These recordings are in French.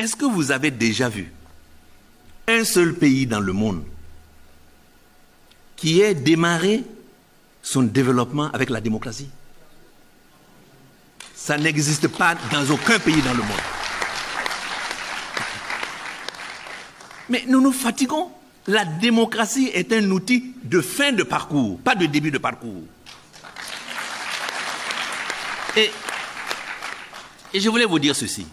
Est-ce que vous avez déjà vu un seul pays dans le monde qui ait démarré son développement avec la démocratie? Ça n'existe pas dans aucun pays dans le monde. Mais nous nous fatiguons. La démocratie est un outil de fin de parcours, pas de début de parcours. Et je voulais vous dire ceci.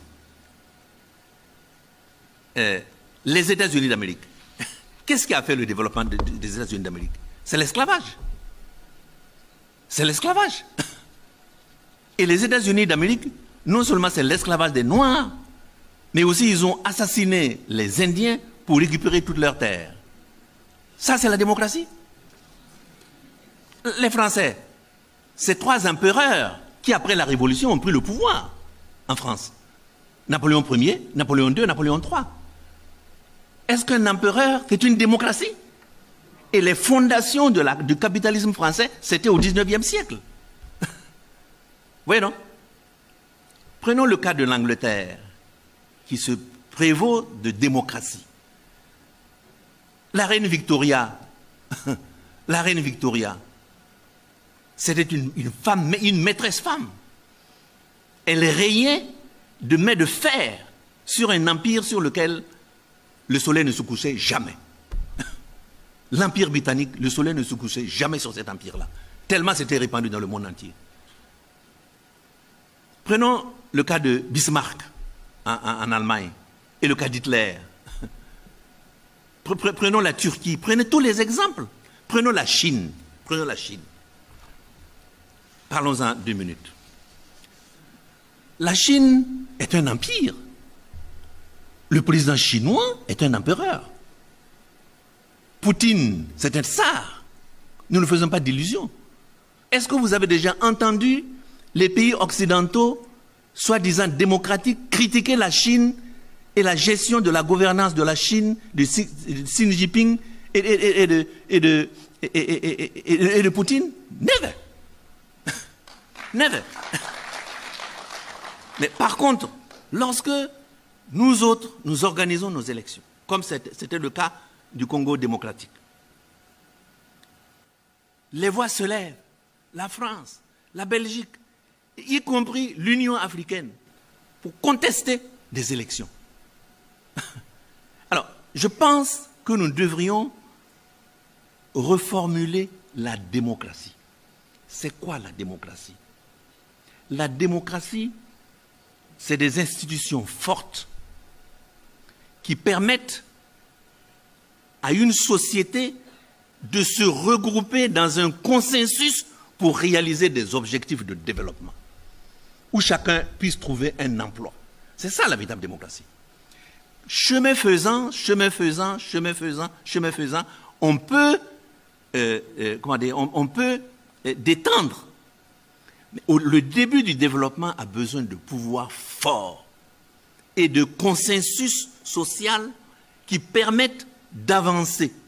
Les États-Unis d'Amérique, qu'est-ce qui a fait le développement des États-Unis d'Amérique? C'est l'esclavage. C'est l'esclavage. Et les États-Unis d'Amérique, non seulement c'est l'esclavage des Noirs, mais aussi ils ont assassiné les Indiens pour récupérer toutes leurs terres. Ça, c'est la démocratie. Les Français, c'est 3 empereurs qui, après la Révolution, ont pris le pouvoir en France. Napoléon Ier, Napoléon II, Napoléon III. Est-ce qu'un empereur, c'est une démocratie? Et les fondations du capitalisme français, c'était au XIXe siècle. Vous voyez, non? Prenons le cas de l'Angleterre, qui se prévaut de démocratie. La reine Victoria, c'était une femme, une maîtresse femme. Elle régnait de main de fer sur un empire sur lequel le soleil ne se couchait jamais. L'empire britannique, le soleil ne se couchait jamais sur cet empire-là. Tellement c'était répandu dans le monde entier. Prenons le cas de Bismarck en Allemagne et le cas d'Hitler. Prenons la Turquie, prenez tous les exemples. Prenons la Chine. Parlons-en 2 minutes. La Chine est un empire. Le président chinois est un empereur. Poutine, c'est un tsar. Nous ne faisons pas d'illusions. Est-ce que vous avez déjà entendu les pays occidentaux, soi-disant démocratiques, critiquer la Chine et la gestion de la gouvernance de la Chine, de Xi Jinping et de Poutine? Never. Never. Mais par contre, lorsque nous autres, nous organisons nos élections, comme c'était le cas du Congo démocratique, les voix se lèvent, la France, la Belgique, y compris l'Union africaine, pour contester des élections. Alors, je pense que nous devrions reformuler la démocratie. C'est quoi la démocratie? La démocratie, c'est des institutions fortes qui permettent à une société de se regrouper dans un consensus pour réaliser des objectifs de développement, où chacun puisse trouver un emploi. C'est ça la véritable démocratie. Chemin faisant, on peut, on peut détendre. Le début du développement a besoin de pouvoir fort et de consensus social qui permettent d'avancer